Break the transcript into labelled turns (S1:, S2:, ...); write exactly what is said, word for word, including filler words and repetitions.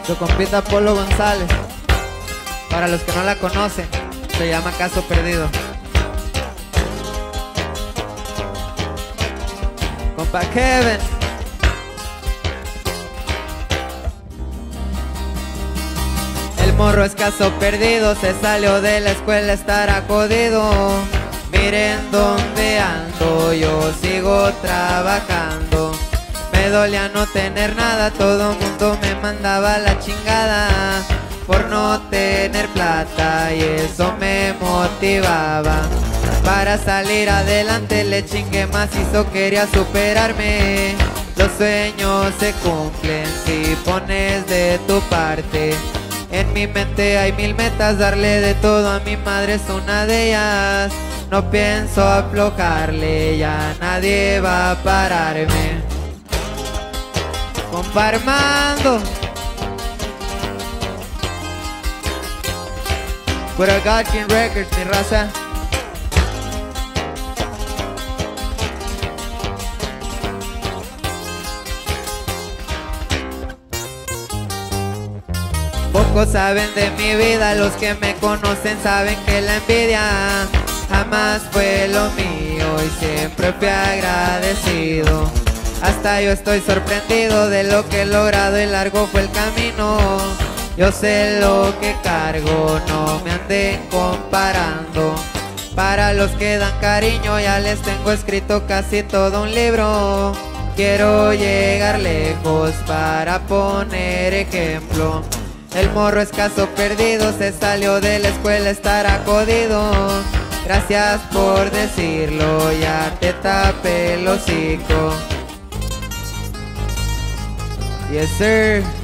S1: Su compita Polo González. Para los que no la conocen, se llama Caso Perdido. Compa Kevin. El morro es caso perdido, se salió de la escuela, estará jodido. Miren dónde ando, yo sigo trabajando. Me dolía no tener nada, todo mundo me mandaba a la chingada por no tener plata, y eso me motivaba. Para salir adelante le chingué macizo, quería superarme. Los sueños se cumplen si pones de tu parte. En mi mente hay mil metas, darle de todo a mi madre es una de ellas. No pienso aflojarle, ya nadie va a pararme. Compa Armando, Pura God King Records, mi raza. Pocos saben de mi vida, los que me conocen saben que la envidia jamás fue lo mío y siempre fui agradecido. Hasta yo estoy sorprendido de lo que he logrado y largo fue el camino. Yo sé lo que cargo, no me anden comparando. Para los que dan cariño ya les tengo escrito casi todo un libro. Quiero llegar lejos para poner ejemplo. El morro es caso perdido, se salió de la escuela, estará jodido. Gracias por decirlo, ya te tapé el hocico. Yes, sir.